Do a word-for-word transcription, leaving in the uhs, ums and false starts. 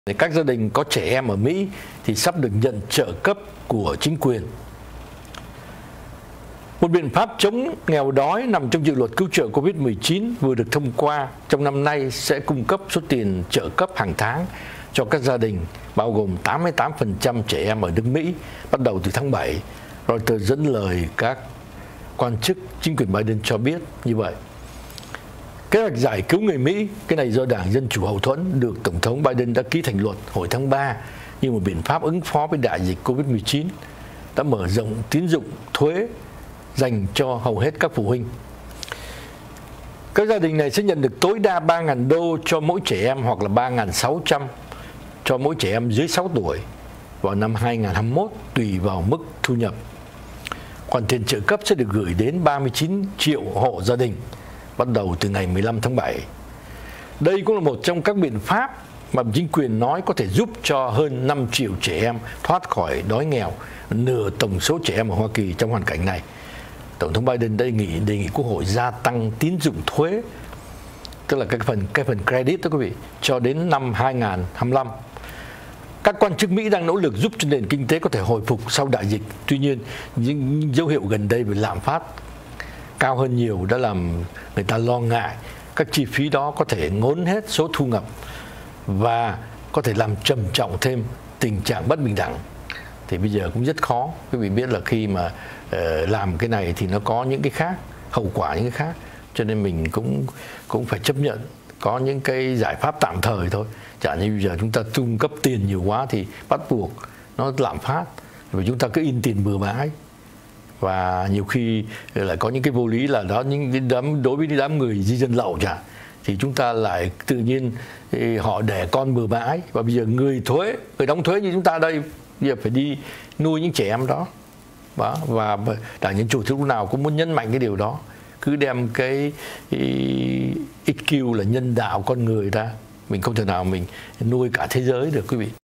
Các gia đình có trẻ em ở Mỹ thì sắp được nhận trợ cấp của chính quyền. Một biện pháp chống nghèo đói nằm trong dự luật cứu trợ Covid mười chín vừa được thông qua trong năm nay sẽ cung cấp số tiền trợ cấp hàng tháng cho các gia đình, bao gồm tám mươi tám phần trăm trẻ em ở nước Mỹ, bắt đầu từ tháng bảy. Reuters dẫn lời các quan chức chính quyền Biden cho biết như vậy. Kế hoạch giải cứu người Mỹ, cái này do Đảng Dân Chủ hậu thuẫn, được Tổng thống Biden đã ký thành luật hồi tháng ba như một biện pháp ứng phó với đại dịch Covid mười chín, đã mở rộng tín dụng thuế dành cho hầu hết các phụ huynh. Các gia đình này sẽ nhận được tối đa ba nghìn đô cho mỗi trẻ em hoặc là ba nghìn sáu trăm cho mỗi trẻ em dưới sáu tuổi vào năm hai nghìn không trăm hai mươi mốt, tùy vào mức thu nhập. Khoản tiền trợ cấp sẽ được gửi đến ba mươi chín triệu hộ gia đình bắt đầu từ ngày mười lăm tháng bảy. Đây cũng là một trong các biện pháp mà chính quyền nói có thể giúp cho hơn năm triệu trẻ em thoát khỏi đói nghèo, nửa tổng số trẻ em ở Hoa Kỳ trong hoàn cảnh này. Tổng thống Biden đề nghị đề nghị Quốc hội gia tăng tín dụng thuế, tức là cái phần cái phần credit đó quý vị, cho đến năm hai nghìn không trăm hai mươi lăm. Các quan chức Mỹ đang nỗ lực giúp cho nền kinh tế có thể hồi phục sau đại dịch. Tuy nhiên, những dấu hiệu gần đây về lạm phát cao hơn nhiều đã làm người ta lo ngại các chi phí đó có thể ngốn hết số thu nhập và có thể làm trầm trọng thêm tình trạng bất bình đẳng. Thì bây giờ cũng rất khó. Quý vị biết là khi mà uh, làm cái này thì nó có những cái khác, hậu quả những cái khác. Cho nên mình cũng cũng phải chấp nhận có những cái giải pháp tạm thời thôi. Chẳng như bây giờ chúng ta cung cấp tiền nhiều quá thì bắt buộc nó lạm phát, vì chúng ta cứ in tiền bừa bãi. Và nhiều khi lại có những cái vô lý là đó, những đám đối với những đám người di dân lậu chẳng, thì chúng ta lại tự nhiên họ đẻ con bừa bãi, và bây giờ người thuế, người đóng thuế như chúng ta đây giờ phải đi nuôi những trẻ em đó. Đó, và Đảng Dân Chủ lúc nào cũng muốn nhấn mạnh cái điều đó, cứ đem cái i kiu là nhân đạo con người ra, mình không thể nào mình nuôi cả thế giới được quý vị.